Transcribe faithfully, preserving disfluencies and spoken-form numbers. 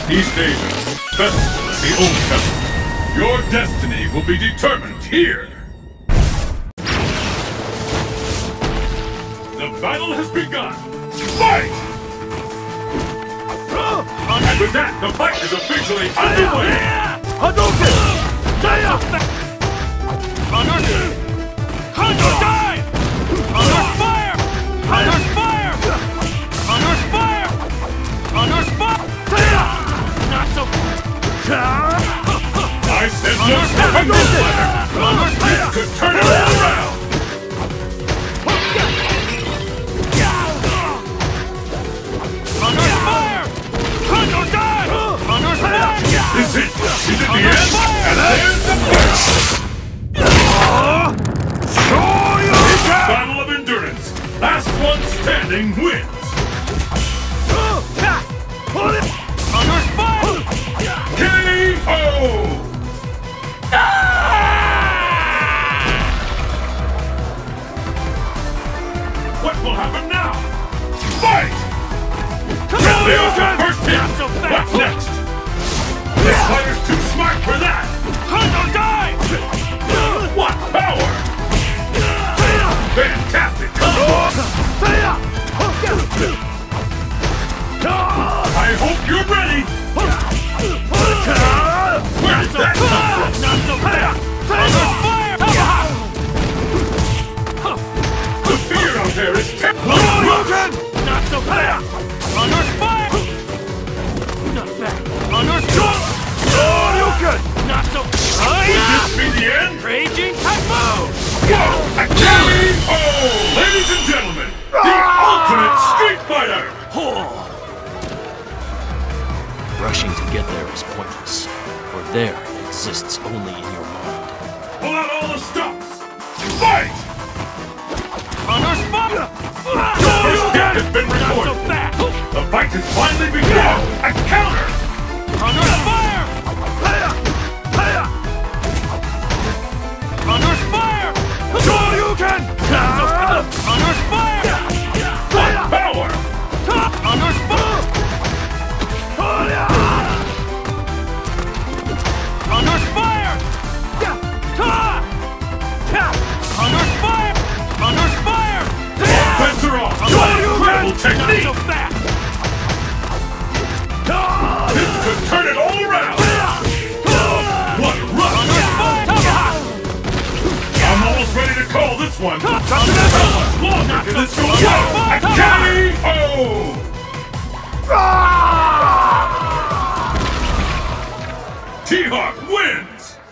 East Asia, Festival of the Old Temple. Your destiny will be determined here. The battle has begun. Fight! And with that, the fight is officially underway. Hadouken! Saya! Honor! Condor dive! Honor's fire! Honor's fire! Honor's fire! Honor's fire! Saya! Not so... I said no stopping this ladder! Honor's This fire! could turn it all around! Honor's fire! Condor dive! Honor's fire! Is it? Is it the end? And there's the first! Battle of Endurance! Last one standing wins! Honor's fire! K O! What will happen now? Fight! There's the first hit! What's next? This fighter's too smart for that! Condor dive! What power! Fantastic combo! I hope you're ready! Where did that come from? Not so fast! Honor's fire! The fear out there is terrible! Not so fast! Honor's fire! Not bad! Honor's fire! Not so... Will this be the end? Raging Typhoon! Whoa! A K O! Ladies and gentlemen, the ultimate Street Fighter! Rushing to get there is pointless, for there it exists only in your mind. Pull out all the stops! Fight! Honor's fire! The first hit has been Not so recorded! fast! The fight has finally begun! A counter! Honor's fire! Honor's fire! Shoryuken! Honor's fire! What power! Honor's fire! Honor's fire! Honor's fire! Honor's fire! Offense are off! Incredible technique! Not so fast! This could turn it all around! What a rush! Honor's fire! I'm almost ready to call this one! How much longer can this go on? A K O! T-Hawk wins!